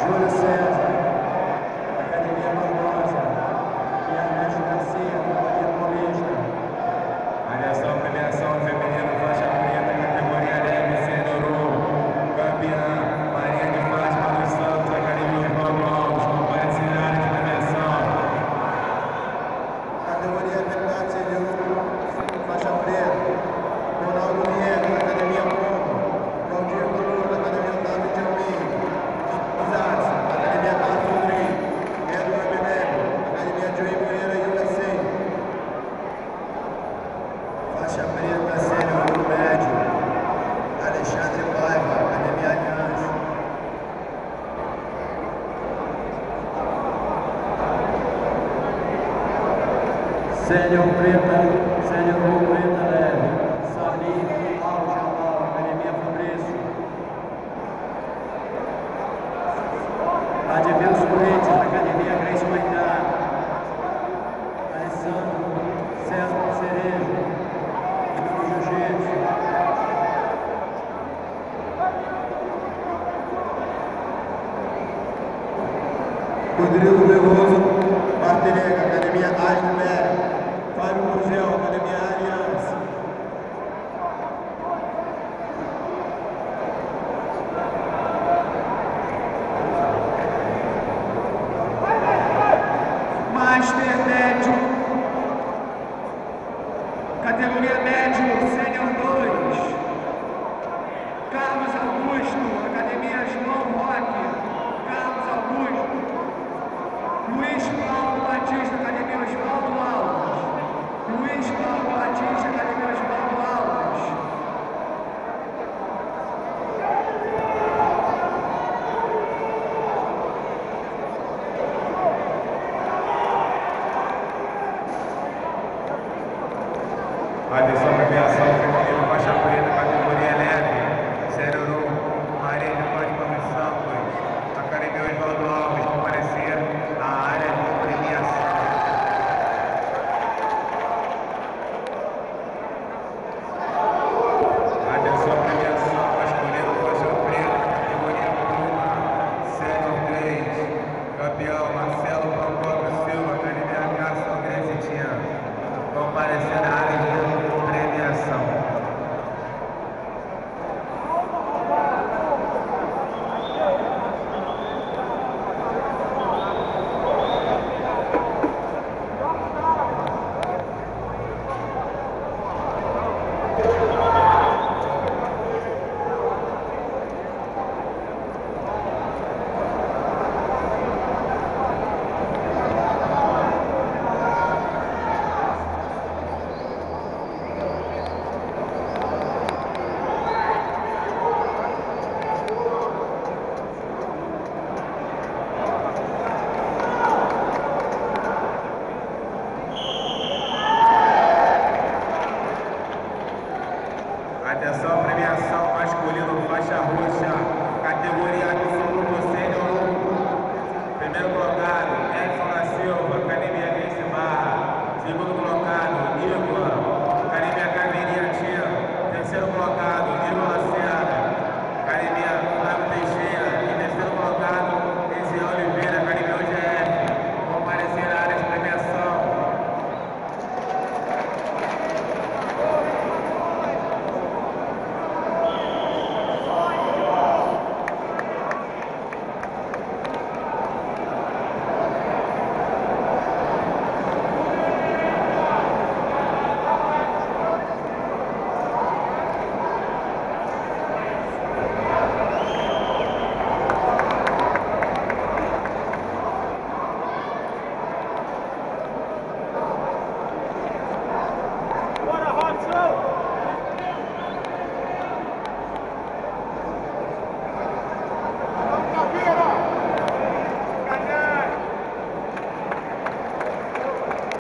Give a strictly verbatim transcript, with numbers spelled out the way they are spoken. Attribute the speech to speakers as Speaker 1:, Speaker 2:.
Speaker 1: Júlio César, Academia Barbosa, Ernesto Garcia, Categoria Paulista.
Speaker 2: Avaliação, premiação feminina, faixa preta, categoria leve, Senhorô. Campeã, Maria de Fátima dos Santos, Academia Paulo Alves, compartilhar de premiação.
Speaker 1: Categoria Verdade Senhorô, faixa preta, Ronaldo Viegas, Academia Pombo, Claudio Lula, Academia Otávio de Almeida, Isaac, Academia Tato Uri, Edward Benego, Academia Joey Moreira e U S A. Faixa preta, Senhorô médio, Alexandre Paiva, Academia Aliança. Sênior preta, Senhorô preta leve, Samir Al Jamal, Academia Fabrício. Advilson Leite, Academia Grace Maitá. Alessandro César Cerejo, do Jiu-Jitsu. Rodrigo Veloso Martinega, Academia Asneberg. Fábio Gurgel, Academia Aliança. Master médio, categoria média.